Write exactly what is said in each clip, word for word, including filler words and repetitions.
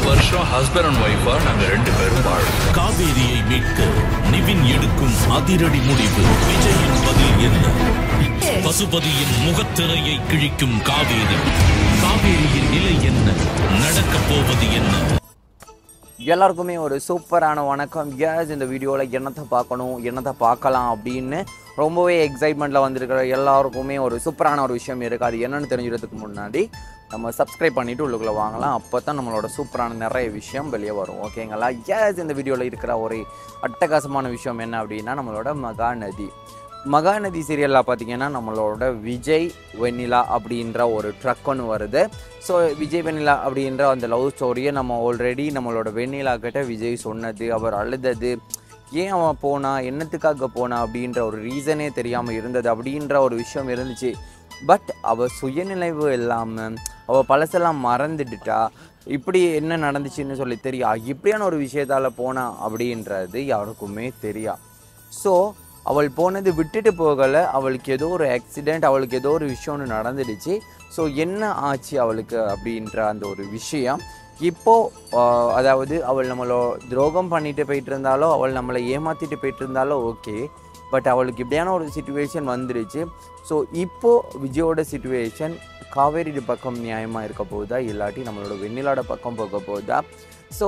வருஷம் husband and ஒய்ஃபா நாங்க ரெண்டு பேரும் வாழும். காவேரியை மீட்க நிவின் எடுக்கும் அதிரடி முடிவு. விஜயின் பதில் என்ன? பசுபதியின் முகத்திரையை கிழிக்கும் காவேரி. காவேரியின் நிலை என்ன? நடக்கப் போவது என்ன? எல்லாருக்குமே ஒரு சூப்பரான வணக்கம். கேஸ் இந்த வீடியோவில் என்னத்தை பார்க்கணும் என்னத்தை பார்க்கலாம் அப்படின்னு ரொம்பவே எக்ஸைட்மெண்ட்டில் வந்திருக்கிற எல்லாருக்குமே ஒரு சூப்பரான ஒரு விஷயம் இருக்குது. அது என்னென்னு தெரிஞ்சுக்கிறதுக்கு முன்னாடி நம்ம சப்ஸ்கிரைப் பண்ணிவிட்டு உள்ளுக்குள்ளே வாங்கலாம். அப்போ தான் நம்மளோட சூப்பரான நிறைய விஷயம் வெளியே வரும். ஓகேங்களா? கேஸ் இந்த வீடியோவில் இருக்கிற ஒரு அட்டகாசமான விஷயம் என்ன அப்படின்னா நம்மளோட மகாநதி மகாநதி சீரியலில் பார்த்தீங்கன்னா நம்மளோட விஜய் வெண்ணிலா அப்படின்ற ஒரு ட்ரக் ஒன்று வருது. ஸோ விஜய் வெண்ணிலா அப்படின்ற அந்த லவ் ஸ்டோரியை நம்ம ஆல்ரெடி நம்மளோட வெண்ணிலா கிட்ட விஜய் சொன்னது, அவர் அழுதது, ஏன் அவன் போனா என்னத்துக்காக போனா அப்படின்ற ஒரு ரீசனே தெரியாமல் இருந்தது அப்படின்ற ஒரு விஷயம் இருந்துச்சு. பட் அவள் சுயநினைவு இல்லாமல் அவள் பழசெல்லாம் மறந்துட்டுட்டா. இப்படி என்ன நடந்துச்சுன்னு சொல்லி தெரியா, இப்படியான ஒரு விஷயத்தால் போனா அப்படின்றது யாருக்குமே தெரியா. ஸோ அவள் போனது விட்டுட்டு போகலை, அவளுக்கு ஏதோ ஒரு ஆக்சிடெண்ட், அவளுக்கு ஏதோ ஒரு விஷயம் ஒன்று நடந்துடுச்சு. ஸோ என்ன ஆச்சு அவளுக்கு அப்படின்ற அந்த ஒரு விஷயம் இப்போது, அதாவது அவள் நம்மளோ துரோகம் பண்ணிட்டு போயிட்டு இருந்தாலோ, அவள் நம்மளை ஏமாற்றிட்டு போயிட்டு இருந்தாலோ ஓகே, பட் அவளுக்கு இப்படியான ஒரு சிச்சுவேஷன் வந்துடுச்சு. ஸோ இப்போது விஜயோட சிச்சுவேஷன் காவேரி பக்கம் நியாயமாக இருக்க போகுதா, இல்லாட்டி நம்மளோட வெண்ணிலாட பக்கம் போக போகுதா? ஸோ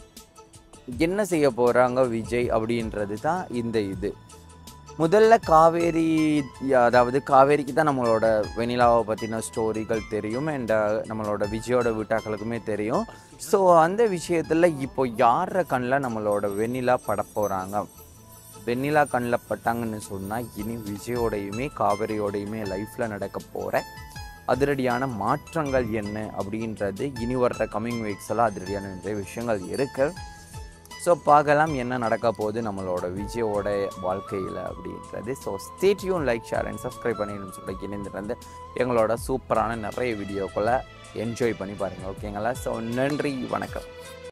என்ன செய்ய போகிறாங்க விஜய் அப்படின்றது தான் இந்த இது. முதல்ல காவேரி, அதாவது காவேரிக்கு தான் நம்மளோட வெண்ணிலாவை பற்றின ஸ்டோரிகள் தெரியும், அண்ட் நம்மளோட விஜயோட வீட்டாக்களுக்குமே தெரியும். ஸோ அந்த விஷயத்தில் இப்போ யார கண்ணில் நம்மளோட வெண்ணிலா பட போகிறாங்க, வெண்ணிலா கண்ணில் பட்டாங்கன்னு சொன்னால் இனி விஜயோடையுமே காவேரியோடையுமே லைஃப்பில் நடக்க போகிற அதிரடியான மாற்றங்கள் என்ன அப்படின்றது இனி வர்ற கம்மிங் வீக்ஸ் எல்லாம் அதிரடியான நிறைய விஷயங்கள் இருக்குது. ஸோ பார்க்கலாம் என்ன நடக்க போகுது நம்மளோட விஜயோட வாழ்க்கையில் அப்படின்றது. So stay tune, like, share and subscribe பண்ணிடணும்னு சொல்லி இணைந்திருந்து எங்களோட சூப்பரான நிறைய வீடியோக்களை என்ஜாய் பண்ணி பாருங்கள். ஓகேங்களா? ஸோ நன்றி, வணக்கம்.